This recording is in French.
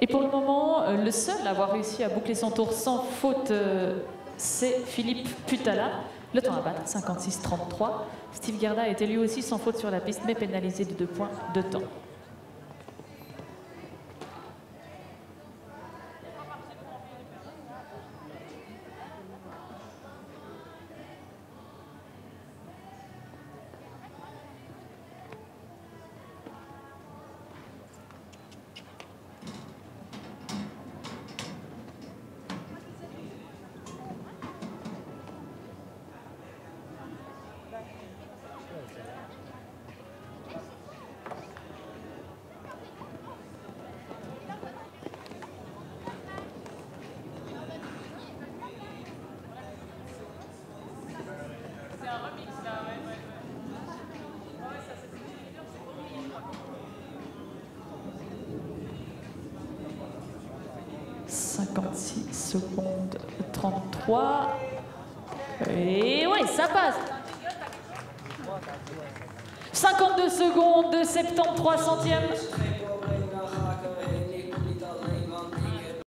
Et pour le moment, le seul à avoir réussi à boucler son tour sans faute, c'est Philippe Putala. Le temps à battre, 56-33. Steve Gerda était lui aussi sans faute sur la piste, mais pénalisé de 2 points de temps. Secondes 33. Et oui, ça passe. 52 secondes de 73 centièmes.